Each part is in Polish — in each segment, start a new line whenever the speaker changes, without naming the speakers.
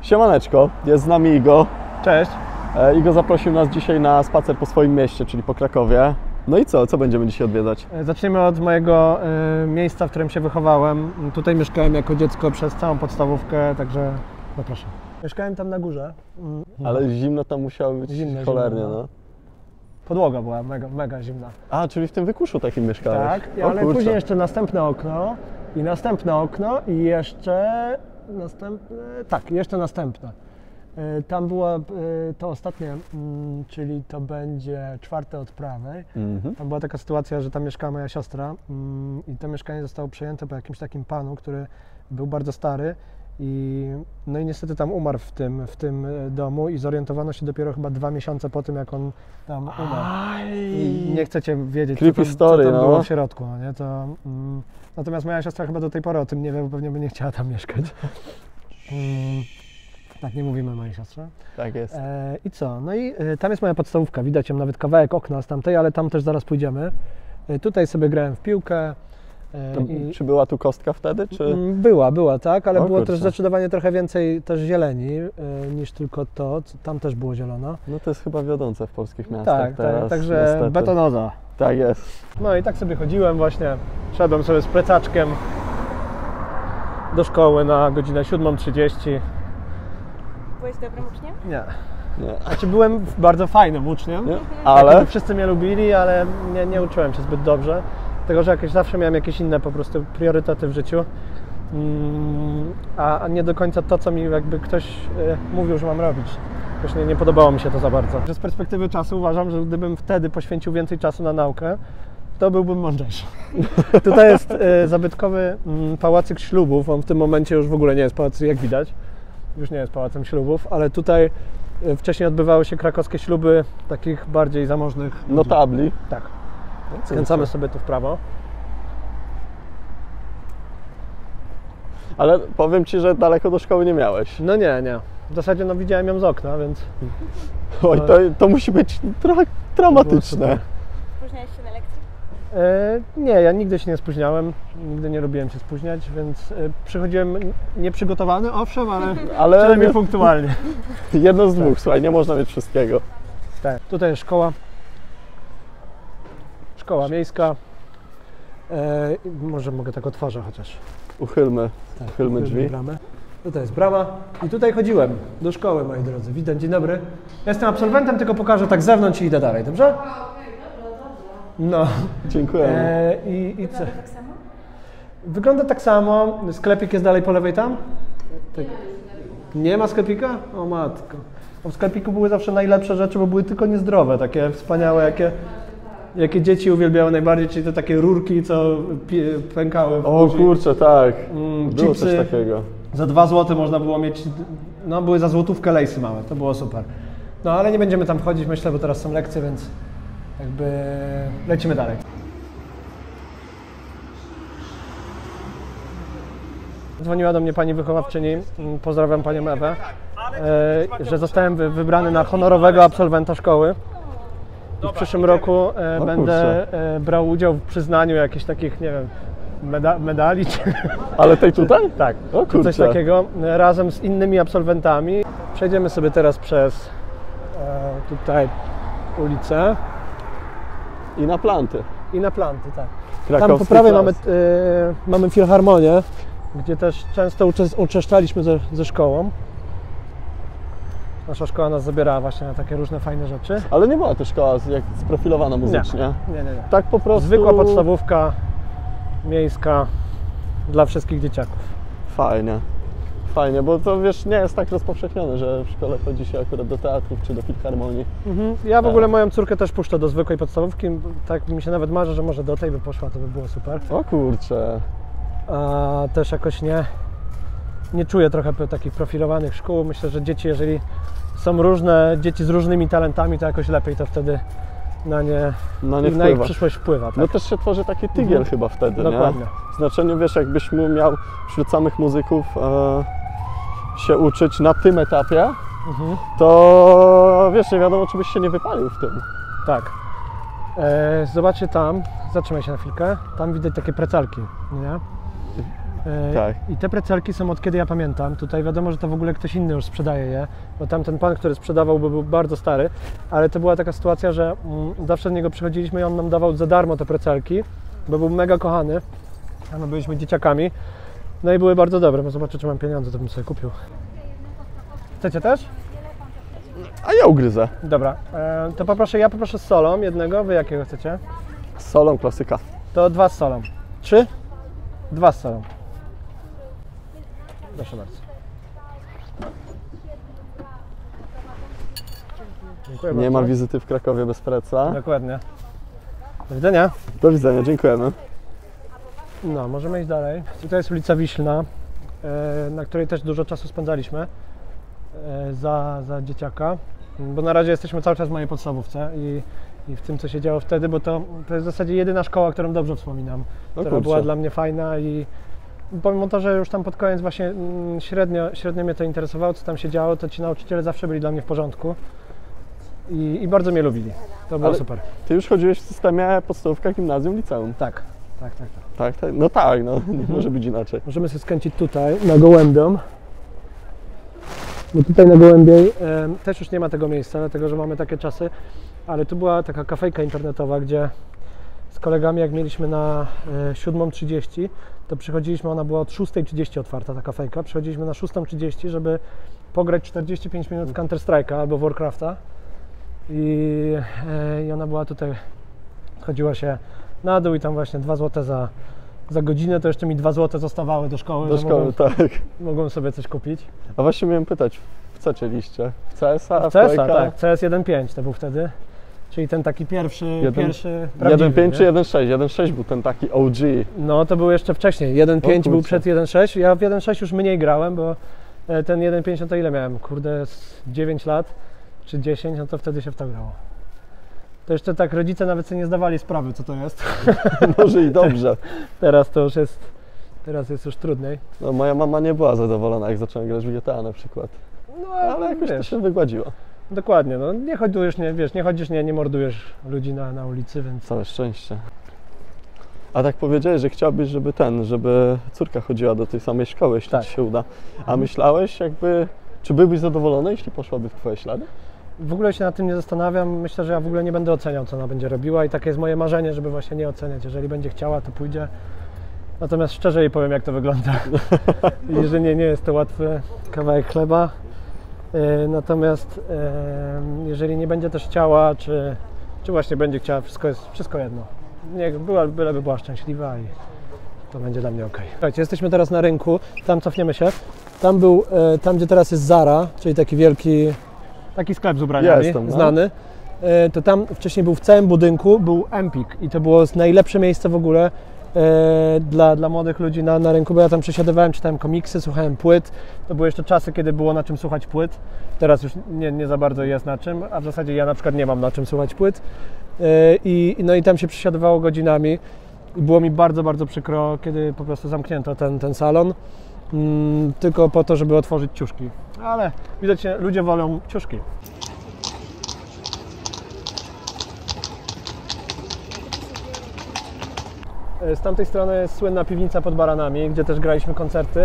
Siemaneczko, jest z nami Igo.
Cześć.
Igo zaprosił nas dzisiaj na spacer po swoim mieście, czyli po Krakowie. No i co będziemy dzisiaj odwiedzać?
Zaczniemy od mojego miejsca, w którym się wychowałem. Tutaj mieszkałem jako dziecko przez całą podstawówkę, także zapraszam. Mieszkałem tam na górze.
Ale zimno tam musiało być cholernie, no.
Podłoga była mega zimna.
A, czyli w tym wykuszu takim mieszkałeś?
Tak, ale później jeszcze następne okno i jeszcze następne. Tam była to ostatnie, czyli to będzie czwarte od prawej. Tam była taka sytuacja, że tam mieszkała moja siostra i to mieszkanie zostało przejęte po jakimś takim panu, który był bardzo stary no i niestety tam umarł w tym domu i zorientowano się dopiero chyba 2 miesiące po tym, jak on tam umarł. I nie chcecie wiedzieć, co tam było w środku, no nie? Natomiast moja siostra chyba do tej pory o tym nie wie, bo pewnie by nie chciała tam mieszkać. Tak, nie mówimy mojej siostrze.
Tak jest.
I co? No i tam jest moja podstawówka, widać ją nawet kawałek okna z tamtej, ale tam też zaraz pójdziemy. Tutaj sobie grałem w piłkę.
Czy była tu kostka wtedy? Czy?
Była, tak, ale było też zdecydowanie trochę więcej też zieleni niż tylko to. Tam też było zielono.
No to jest chyba wiodące w polskich miastach.
Tak,
teraz,
także
niestety.
betonoza.
Tak jest.
No i tak sobie chodziłem właśnie, szedłem sobie z plecaczkiem do szkoły na godzinę 7:30.
Byłeś dobrym uczniem?
Nie.
Nie.
Znaczy byłem bardzo fajnym uczniem,
ale
wszyscy mnie lubili, ale nie uczyłem się zbyt dobrze. Dlatego, że zawsze miałem jakieś inne po prostu priorytety w życiu, a nie do końca to, co mi jakby ktoś mówił, że mam robić. Jakoś nie podobało mi się to za bardzo. Z perspektywy czasu uważam, że gdybym wtedy poświęcił więcej czasu na naukę, to byłbym mądrzejszy. Tutaj jest zabytkowy pałacyk ślubów. On w tym momencie już w ogóle nie jest pałacem, jak widać. Już nie jest pałacem ślubów, ale tutaj wcześniej odbywały się krakowskie śluby takich bardziej zamożnych ludzi.
Notabli.
Tak. Skręcamy sobie tu w prawo.
Ale powiem Ci, że daleko do szkoły nie miałeś.
No nie. W zasadzie widziałem ją z okna, więc...
Oj, to musi być trochę traumatyczne.
Spóźniałeś się na lekcji?
Nie, ja nigdy się nie spóźniałem, nigdy nie lubiłem się spóźniać, więc przychodziłem nieprzygotowany, owszem, ale przynajmniej punktualnie.
Jedno z dwóch, słuchaj, nie można mieć wszystkiego.
Tak, tutaj jest szkoła miejska. Może mogę tak otworzę chociaż.
Uchylmy drzwi.
Bramę. Tutaj jest brama i tutaj chodziłem do szkoły, moi drodzy. Witam, dzień dobry. Ja jestem absolwentem, tylko pokażę tak z zewnątrz i idę dalej, dobrze?
Dobrze.
No.
Dziękuję.
I co?
Tak samo?
Wygląda tak samo. Sklepik jest dalej po lewej tam? Tak. Nie ma sklepika? O matko. W sklepiku były zawsze najlepsze rzeczy, bo były tylko niezdrowe, takie wspaniałe, jakie dzieci uwielbiały najbardziej, czyli te takie rurki, co pękały w
O
buzi.
kurczę, tak. Było
Chipsy.
coś takiego.
Za 2 zł można było mieć, były za złotówkę lejsy małe, to było super. No ale nie będziemy tam wchodzić, myślę, bo teraz są lekcje, więc jakby lecimy dalej. Dzwoniła do mnie pani wychowawczyni, pozdrawiam panią Ewę, że zostałem wybrany na honorowego absolwenta szkoły. I w przyszłym roku będę brał udział w przyznaniu jakichś takich, nie wiem, medali.
Ale tej tutaj?
Tak,
o kurczę.
Coś takiego, razem z innymi absolwentami. Przejdziemy sobie teraz przez tutaj ulicę.
I na planty.
Tak.
Krakowski
Tam po prawej
Plac.
mamy filharmonię, gdzie też często uczęszczaliśmy ze szkołą. Nasza szkoła nas zabierała właśnie na takie różne fajne rzeczy.
Ale nie była to szkoła sprofilowana muzycznie.
Nie.
Tak po prostu...
Zwykła podstawówka miejska dla wszystkich dzieciaków.
Fajnie, bo to wiesz, nie jest tak rozpowszechnione, że w szkole chodzi się akurat do teatrów czy do filharmonii.
Ja w ogóle moją córkę też puszczę do zwykłej podstawówki. Tak mi się nawet marzy, że może do tej by poszła, to by było super.
O kurczę.
A też jakoś nie czuję trochę takich profilowanych szkół. Myślę, że dzieci, jeżeli są różne dzieci z różnymi talentami, to jakoś lepiej to wtedy na ich przyszłość wpływa. Tak?
No też się tworzy taki tygiel chyba wtedy,
Dokładnie.
nie? W znaczeniu, wiesz, jakbyś miał wśród samych muzyków się uczyć na tym etapie, to wiesz, nie wiadomo, czy byś się nie wypalił w tym.
Tak. Zobaczcie tam, zatrzymaj się na chwilkę, tam widać takie precalki, nie?
Tak.
I te precelki są od kiedy ja pamiętam. Tutaj wiadomo, że to w ogóle ktoś inny już sprzedaje je, bo tamten pan, który sprzedawał, był bardzo stary, ale to była taka sytuacja, że zawsze do niego przychodziliśmy i on nam dawał za darmo te precelki, bo był mega kochany, a my byliśmy dzieciakami. No i były bardzo dobre, bo zobaczę, czy mam pieniądze, to bym sobie kupił. Chcecie też?
A ja ugryzę.
Dobra, to ja poproszę z solą jednego, wy jakiego chcecie?
Z solą klasyka.
To 2 z solą. 3? 2 z solą. Proszę bardzo. Dziękuję
Nie
bardzo.
ma wizyty w Krakowie bez preca.
Dokładnie. Do widzenia.
Do widzenia, dziękujemy.
No, możemy iść dalej. Tutaj jest ulica Wiślna, na której też dużo czasu spędzaliśmy za dzieciaka, bo na razie jesteśmy cały czas w mojej podstawówce i w tym, co się działo wtedy, bo to jest w zasadzie jedyna szkoła, którą dobrze wspominam, która
kurczę.
była dla mnie fajna i pomimo to, że już tam pod koniec właśnie średnio mnie to interesowało, co tam się działo, to ci nauczyciele zawsze byli dla mnie w porządku i bardzo mnie lubili. To było
Ale
super.
Ty już chodziłeś w systemie podstawówka, gimnazjum, liceum.
Tak.
Tak, tak. No tak, no nie może być inaczej.
Możemy sobie skręcić tutaj, na Gołębią. Bo tutaj na Gołębiej też już nie ma tego miejsca, dlatego że mamy takie czasy, ale tu była taka kafejka internetowa, gdzie z kolegami, jak mieliśmy na 7:30, to przychodziliśmy, ona była od 6:30 otwarta, ta kafejka, przychodziliśmy na 6:30, żeby pograć 45 minut w Counter Strike'a albo Warcrafta i ona była tutaj, chodziła się na dół i tam właśnie 2 zł za godzinę, to jeszcze mi 2 zł zostawały do szkoły,
Do
że
szkoły, tak.
mogłem sobie coś kupić.
A właśnie miałem pytać, w co cieliście? W CS-a?
W CS-a,
Quake'a?
tak, CS 1.5 to był wtedy, czyli ten taki pierwszy prawdziwy,
1.5 czy
nie?
1.6? 1.6 był ten taki OG.
No to był jeszcze wcześniej, 1.5 był
kurczę.
przed 1.6, ja w 1.6 już mniej grałem, bo ten 1.5 to ile miałem, kurde, z 9 lat czy 10, no to wtedy się w to grało. To jeszcze tak rodzice nawet sobie nie zdawali sprawy, co to jest.
Może i dobrze.
Teraz to już jest, teraz jest już trudniej.
No, moja mama nie była zadowolona, jak zacząłem grać w GTA na przykład.
No
Ale jakoś to się wygładziło.
dokładnie, no nie chodzisz, nie chodzisz, nie mordujesz ludzi na ulicy, więc...
Całe szczęście. A tak powiedziałeś, że chciałbyś, żeby córka chodziła do tej samej szkoły, jeśli
Tak.
ci się uda. A myślałeś jakby, czy byłbyś zadowolony, jeśli poszłaby w twoje ślady?
W ogóle się nad tym nie zastanawiam, myślę, że ja w ogóle nie będę oceniał, co ona będzie robiła i takie jest moje marzenie, żeby właśnie nie oceniać. Jeżeli będzie chciała, to pójdzie. Natomiast szczerze jej powiem, jak to wygląda i że nie jest to łatwy kawałek chleba. Natomiast jeżeli nie będzie też chciała, czy właśnie będzie chciała, wszystko jedno. Niech byleby była szczęśliwa i to będzie dla mnie ok. Słuchajcie, jesteśmy teraz na rynku, tam cofniemy się. Tam gdzie teraz jest Zara, czyli taki sklep z ubraniami,
Jestem, no.
znany. To tam wcześniej był w całym budynku, był Empik i to było najlepsze miejsce w ogóle dla młodych ludzi na rynku, bo ja tam przesiadywałem, czytałem komiksy, słuchałem płyt. To były jeszcze czasy, kiedy było na czym słuchać płyt. Teraz już nie za bardzo jest na czym, a w zasadzie ja na przykład nie mam na czym słuchać płyt. No i tam się przesiadywało godzinami. I było mi bardzo, bardzo przykro, kiedy po prostu zamknięto ten salon. Tylko po to, żeby otworzyć ciuszki. Ale widać, ludzie wolą ciuszki. Z tamtej strony jest słynna piwnica pod Baranami, gdzie też graliśmy koncerty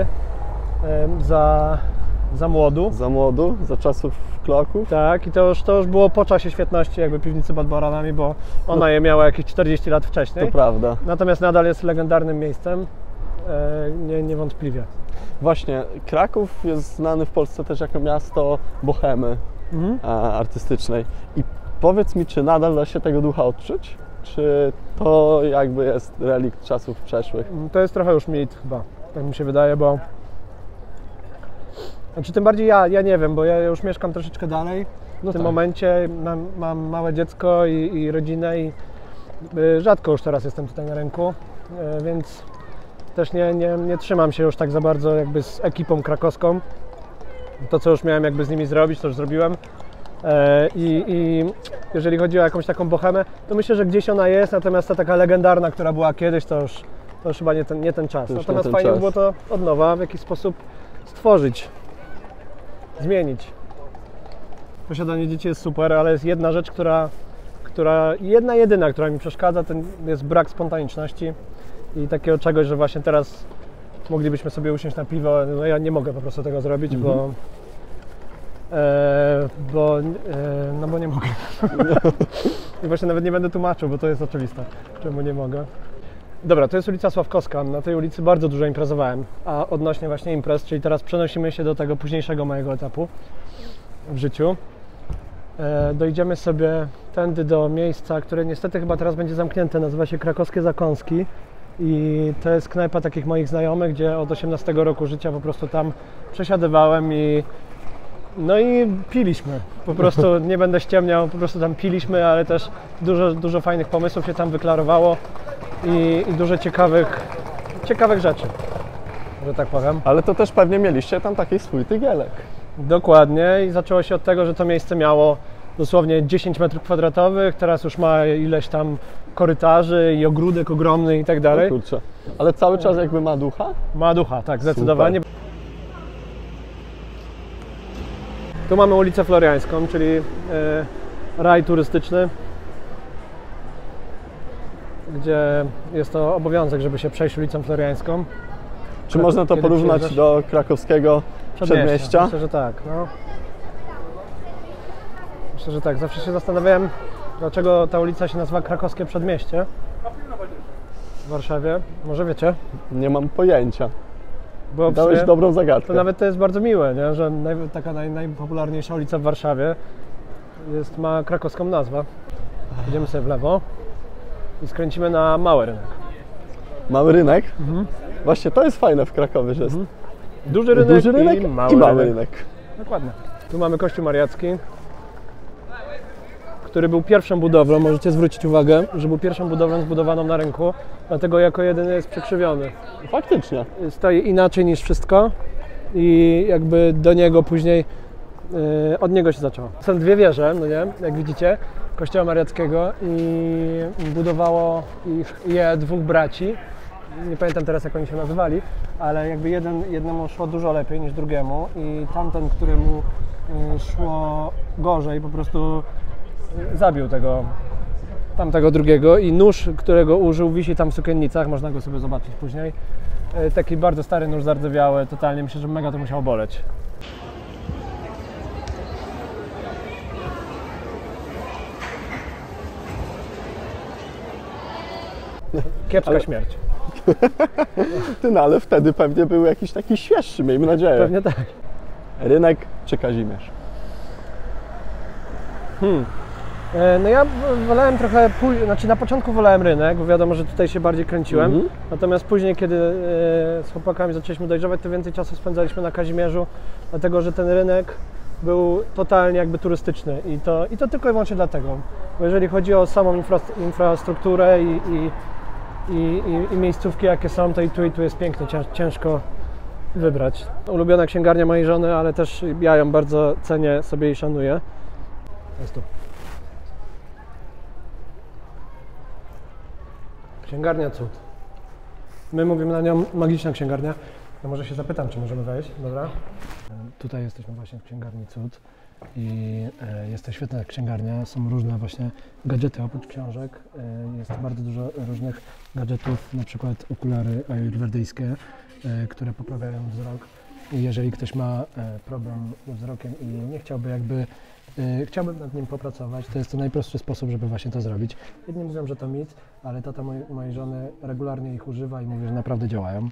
za młodu.
Za młodu, za czasów kloków.
Tak, i to już było po czasie świetności jakby piwnicy pod Baranami, bo ona je miała jakieś 40 lat wcześniej.
To prawda.
Natomiast nadal jest legendarnym miejscem, niewątpliwie.
Właśnie, Kraków jest znany w Polsce też jako miasto bohemy artystycznej. I powiedz mi, czy nadal da się tego ducha odczuć? Czy to jakby jest relikt czasów przeszłych?
To jest trochę już mit chyba, tak mi się wydaje, bo... Znaczy tym bardziej ja nie wiem, bo ja już mieszkam troszeczkę dalej. W tym momencie mam małe dziecko i rodzinę i rzadko już teraz jestem tutaj na rynku, więc też nie trzymam się już tak za bardzo jakby z ekipą krakowską. To, co już miałem jakby z nimi zrobić, to już zrobiłem. I jeżeli chodzi o jakąś taką bohemę, to myślę, że gdzieś ona jest, natomiast ta taka legendarna, która była kiedyś, to już chyba nie ten czas. Natomiast fajnie by było to od nowa w jakiś sposób stworzyć, zmienić. Posiadanie dzieci jest super, ale jest jedna rzecz, jedyna, która mi przeszkadza, to jest brak spontaniczności i takiego czegoś, że właśnie teraz moglibyśmy sobie usiąść na piwo. No ja nie mogę po prostu tego zrobić, bo nie mogę. I właśnie nawet nie będę tłumaczył, bo to jest oczywiste, czemu nie mogę. Dobra, to jest ulica Sławkowska. Na tej ulicy bardzo dużo imprezowałem, a odnośnie właśnie imprez, czyli teraz przenosimy się do tego późniejszego mojego etapu w życiu. Dojdziemy sobie tędy do miejsca, które niestety chyba teraz będzie zamknięte, nazywa się Krakowskie Zakąski i to jest knajpa takich moich znajomych, gdzie od 18 roku życia po prostu tam przesiadywałem i piliśmy. Po prostu nie będę ściemniał, po prostu tam piliśmy, ale też dużo fajnych pomysłów się tam wyklarowało i dużo ciekawych rzeczy, że tak powiem.
Ale to też pewnie mieliście tam taki swój tygielek.
Dokładnie i zaczęło się od tego, że to miejsce miało dosłownie 10 m2, teraz już ma ileś tam korytarzy i ogródek ogromny i tak dalej.
Kurczę. Ale cały czas jakby ma ducha?
Ma ducha, tak, zdecydowanie. Tu mamy ulicę Floriańską, czyli raj turystyczny, gdzie jest to obowiązek, żeby się przejść ulicą Floriańską.
Czy można to porównać do krakowskiego przedmieścia?
Myślę, że tak. No. Myślę, że tak. Zawsze się zastanawiałem, dlaczego ta ulica się nazywa Krakowskie Przedmieście w Warszawie. Może wiecie?
Nie mam pojęcia.
Bo
dałeś dobrą zagadkę.
To nawet to jest bardzo miłe, nie? Że taka najpopularniejsza ulica w Warszawie ma krakowską nazwę. Idziemy sobie w lewo i skręcimy na Mały Rynek.
Mały Rynek? Właśnie to jest fajne w Krakowie, że jest
duży rynek
i mały rynek.
Dokładnie. Tu mamy Kościół Mariacki, który był pierwszą budowlą, możecie zwrócić uwagę, że był pierwszą budowlą zbudowaną na rynku, dlatego jako jedyny jest przekrzywiony. Faktycznie. Stoi inaczej niż wszystko i jakby do niego później, od niego się zaczęło. Są dwie wieże, no nie, jak widzicie, Kościoła Mariackiego i budowało je dwóch braci. Nie pamiętam teraz, jak oni się nazywali, ale jakby jednemu szło dużo lepiej niż drugiemu i tamten, któremu szło gorzej, po prostu zabił tamtego drugiego i nóż, którego użył, wisi tam w sukiennicach, można go sobie zobaczyć później. Taki bardzo stary nóż, zardzewiały, totalnie, myślę, że mega to musiało boleć. Kiepska śmierć.
No ale wtedy pewnie był jakiś taki świeższy, miejmy nadzieję.
Pewnie tak.
Rynek czy Kazimierz?
No ja wolałem trochę, na początku wolałem rynek, bo wiadomo, że tutaj się bardziej kręciłem. Natomiast później, kiedy z chłopakami zaczęliśmy dojrzewać, to więcej czasu spędzaliśmy na Kazimierzu, dlatego że ten rynek był totalnie jakby turystyczny i to tylko i wyłącznie dlatego. Bo jeżeli chodzi o samą infrastrukturę i miejscówki, jakie są, to i tu jest pięknie, ciężko wybrać. Ulubiona księgarnia mojej żony, ale też ja ją bardzo cenię, sobie i szanuję. Jest tu. Księgarnia Cud. My mówimy na nią magiczna księgarnia. Ja może się zapytam, czy możemy wejść, dobra? Tutaj jesteśmy właśnie w księgarni Cud i jest to świetna księgarnia. Są różne właśnie gadżety oprócz książek. Jest bardzo dużo różnych gadżetów, na przykład okulary ajurwedyjskie, które poprawiają wzrok. I jeżeli ktoś ma problem ze wzrokiem i nie chciałbym nad nim popracować, to jest to najprostszy sposób, żeby właśnie to zrobić. Jedni mówią, że to mit, ale tata mojej żony regularnie ich używa i mówi, że naprawdę działają.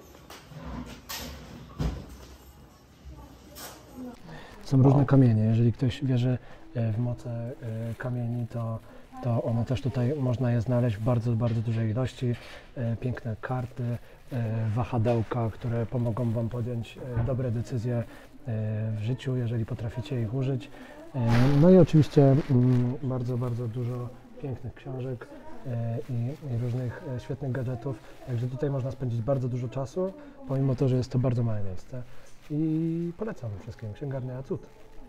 Są różne kamienie. Jeżeli ktoś wierzy w moce kamieni, to one też tutaj można je znaleźć w bardzo, bardzo dużej ilości. Piękne karty, wahadełka, które pomogą Wam podjąć dobre decyzje w życiu, jeżeli potraficie ich użyć. No i oczywiście bardzo, bardzo dużo pięknych książek i różnych świetnych gadżetów. Także tutaj można spędzić bardzo dużo czasu, pomimo to, że jest to bardzo małe miejsce. I polecam wszystkim księgarnia Cud.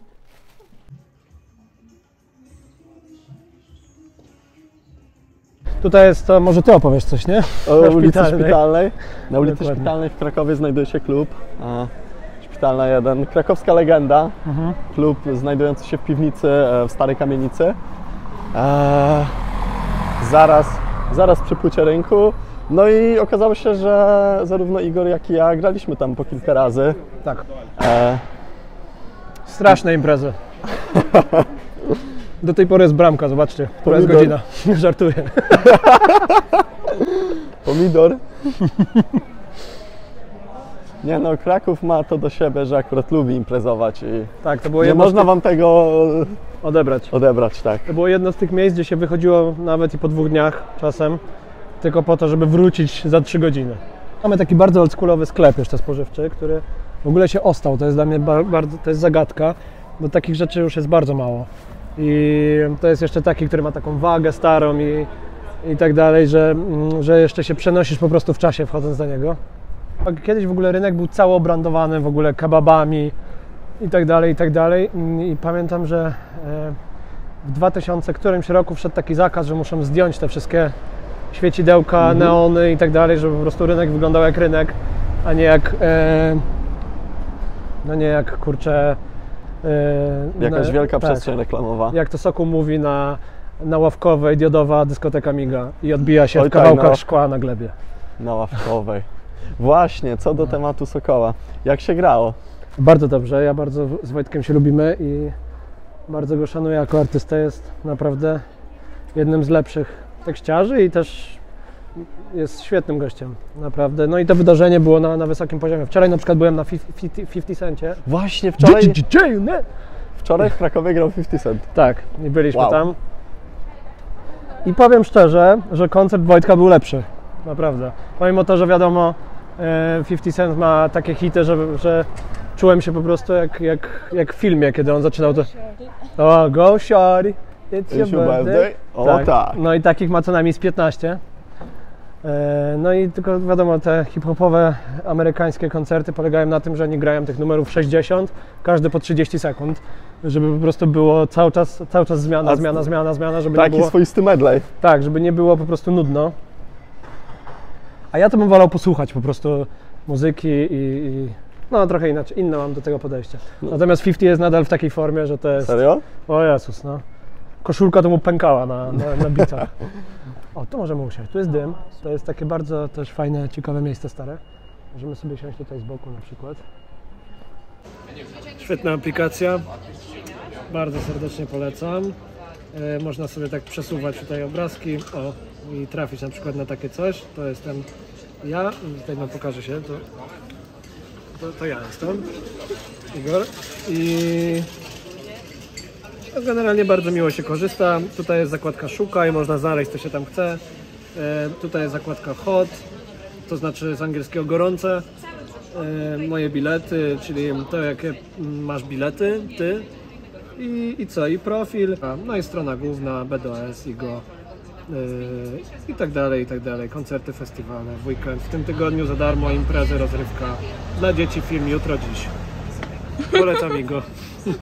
Tutaj jest to, może Ty opowiesz coś, nie?
O ulicy Szpitalnej. Na ulicy Szpitalnej w Krakowie znajduje się klub. Szpitalna 1. Krakowska Legenda. Klub znajdujący się w piwnicy w Starej Kamienicy. Zaraz przy płycie rynku. No i okazało się, że zarówno Igor, jak i ja graliśmy tam po kilka razy.
Tak.
E,
Straszne imprezy. Do tej pory jest bramka, zobaczcie, która jest
Pomidor.
godzina. Żartuję.
Pomidor. Nie no, Kraków ma to do siebie, że akurat lubi imprezować i
Tak, to było
nie
jedno
można wam tego
odebrać.
tak.
To było jedno z tych miejsc, gdzie się wychodziło nawet i po 2 dniach czasem, tylko po to, żeby wrócić za 3 godziny. Mamy taki bardzo oldschoolowy sklep jeszcze spożywczy, który w ogóle się ostał. To jest dla mnie bardzo, to jest zagadka, bo takich rzeczy już jest bardzo mało. I to jest jeszcze taki, który ma taką wagę starą i tak dalej, że jeszcze się przenosisz po prostu w czasie wchodząc do niego. Kiedyś w ogóle rynek był cały obrandowany w ogóle kebabami i tak dalej. I pamiętam, że w 2000 którymś roku wszedł taki zakaz, że muszą zdjąć te wszystkie świecidełka, neony i tak dalej, żeby po prostu rynek wyglądał jak rynek, a nie jak kurczę...
Jakaś wielka
tak,
przestrzeń reklamowa.
jak to Sokół mówi na Ławkowej, diodowa dyskoteka miga i odbija się
Oj,
w kawałkach
tak,
szkła na glebie.
Na Ławkowej. Właśnie, co do tematu Sokoła. Jak się grało?
Bardzo dobrze, ja bardzo z Wojtkiem się lubimy i bardzo go szanuję jako artystę, jest naprawdę jednym z lepszych tekściarzy i też jest świetnym gościem, naprawdę. No i to wydarzenie było na wysokim poziomie. Wczoraj na przykład byłem na 50 Centie.
Właśnie wczoraj w Krakowie grał 50 Cent.
Tak, i byliśmy
Wow.
tam. I powiem szczerze, że koncert Wojtka był lepszy, naprawdę. Pomimo to, że wiadomo, 50 Cent ma takie hity, że czułem się po prostu jak w filmie, kiedy on zaczynał to... O, go shorty, it's your birthday.
O tak.
No i takich ma co najmniej z 15. No i tylko wiadomo, te hip-hopowe amerykańskie koncerty polegają na tym, że oni grają tych numerów 60, każdy po 30 sekund, żeby po prostu było cały czas zmiana, żeby nie
Taki
było...
swoisty medley.
Tak, żeby nie było po prostu nudno. A ja to bym wolał posłuchać po prostu muzyki i no trochę inaczej, inne mam do tego podejście. Natomiast 50 jest nadal w takiej formie, że to jest...
Serio?
O Jezus, no. Koszulka to mu pękała na bitach. O, tu możemy usiąść. Tu jest dym. To jest takie bardzo też fajne, ciekawe miejsce stare. Możemy sobie siąść tutaj z boku na przykład. Świetna aplikacja. Bardzo serdecznie polecam. Można sobie tak przesuwać tutaj obrazki i trafić na przykład na takie coś. To jestem ja. Tutaj wam pokażę się. To ja jestem. Igor. I generalnie bardzo miło się korzysta. Tutaj jest zakładka szukaj, można znaleźć co się tam chce. Tutaj jest zakładka hot, to znaczy z angielskiego gorące. Moje bilety, czyli to jakie masz bilety, ty. I co? I profil. No i strona główna, BDOS, IGO. I tak dalej. Koncerty, festiwale, w weekend. W tym tygodniu za darmo imprezy, rozrywka. Dla dzieci film jutro, dziś. Polecam IGO.